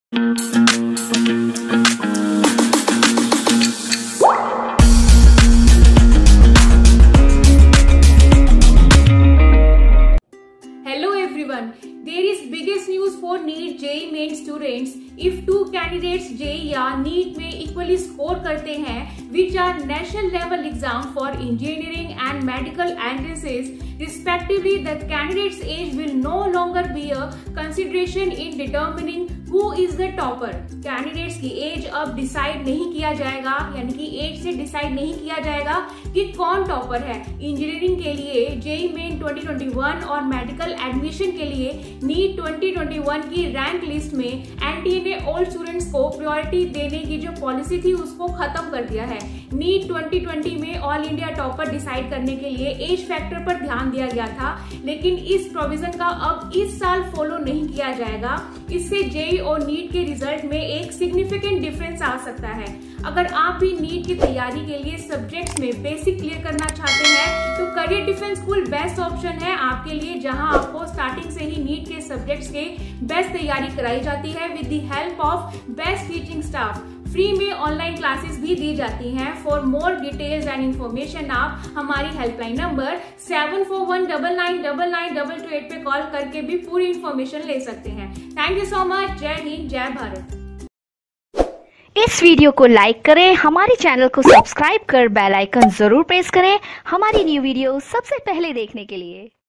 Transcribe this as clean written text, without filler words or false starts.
Hello everyone, there is biggest news for NEET JEE main students. If two candidates JEE या NEET में equally score करते हैं, which are national level exam for engineering and medical entrances, respectively, the candidate's age will no longer be a consideration in determining who is the topper. Candidates की age अब decide नहीं किया जाएगा, यानी कि as से डिसाइड नहीं किया जाएगा कि कौन टॉपर है। इंजीनियरिंग के लिए जेईई मेन 2021 और मेडिकल एडमिशन के लिए नीट 2021 की रैंक लिस्ट में एनटीए ने ऑल स्टूडेंट्स को प्रायोरिटी देने की जो पॉलिसी थी उसको खत्म कर दिया है। नीट 2020 में ऑल इंडिया टॉपर डिसाइड करने के लिए एज फैक्टर पर ध्यान दिया गया था, लेकिन इस प्रोविजन का अब इस साल फॉलो नहीं किया जाएगा। इससे जेईई और नीट के रिजल्ट में एक सिग्निफिकेंट डिफरेंस आ सकता है। अगर आप भी नीट की तैयारी के लिए सब्जेक्ट्स में बेसिक क्लियर करना चाहते हैं तो Career Defence School best option है आपके लिए, जहां आपको स्टार्टिंग से ही नीट के सब्जेक्ट्स के बेस्ट तैयारी कराई जाती है with the help of best teaching staff. Free में ऑनलाइन क्लासेस भी दी जाती हैं। For more details and information आप हमारी हेल्पलाइन नंबर 7419992228 पे कॉल करके भी पूरी इन्फॉर्मेशन ले सकते हैं। Thank you so much. जय हिंद, जय भारत। इस वीडियो को लाइक करें, हमारे चैनल को सब्सक्राइब कर बेल आइकन जरूर प्रेस करें हमारी न्यू वीडियो सबसे पहले देखने के लिए।